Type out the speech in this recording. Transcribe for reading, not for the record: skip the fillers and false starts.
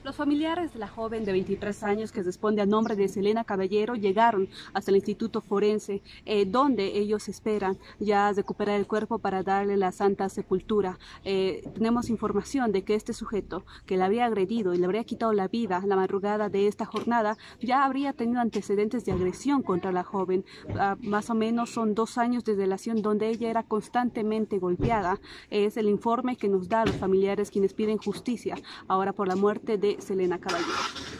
Los familiares de la joven de 23 años que responde al nombre de Selena Caballero llegaron hasta el Instituto Forense, donde ellos esperan ya recuperar el cuerpo para darle la santa sepultura. Tenemos información de que este sujeto que la habría agredido y le habría quitado la vida la madrugada de esta jornada ya habría tenido antecedentes de agresión contra la joven. Más o menos son 2 años de relación donde ella era constantemente golpeada. Es el informe que nos da a los familiares quienes piden justicia ahora por la muerte de Selena Caballero.